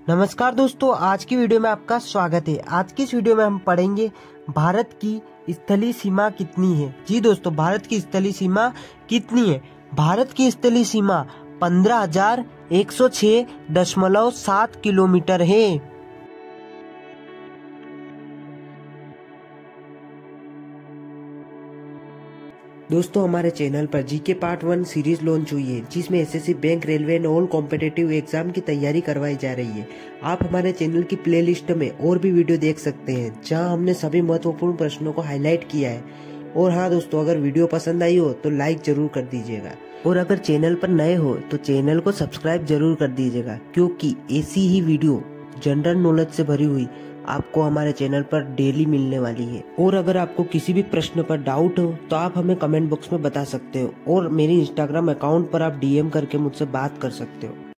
नमस्कार दोस्तों, आज की वीडियो में आपका स्वागत है। आज की इस वीडियो में हम पढ़ेंगे भारत की स्थलीय सीमा कितनी है। जी दोस्तों, भारत की स्थलीय सीमा कितनी है? भारत की स्थलीय सीमा 15,106.7 किलोमीटर है। दोस्तों, हमारे चैनल पर जीके पार्ट 1 सीरीज लॉन्च हुई है, जिसमें SSC, bank, railway and all competitive exam की तैयारी करवाई जा रही है। आप हमारे चैनल की प्लेलिस्ट में और भी वीडियो देख सकते हैं, जहां हमने सभी महत्वपूर्ण प्रश्नों को हाईलाइट किया है। और हाँ दोस्तों, अगर वीडियो पसंद आई हो तो लाइक जरूर कर दीजिएगा, और अगर चैनल पर नए हो तो चैनल को सब्सक्राइब जरूर कर दीजिएगा, क्योंकि ऐसी ही वीडियो जनरल नॉलेज से भरी हुई आपको हमारे चैनल पर डेली मिलने वाली है। और अगर आपको किसी भी प्रश्न पर डाउट हो तो आप हमें कमेंट बॉक्स में बता सकते हो, और मेरी इंस्टाग्राम अकाउंट पर आप डीएम करके मुझसे बात कर सकते हो।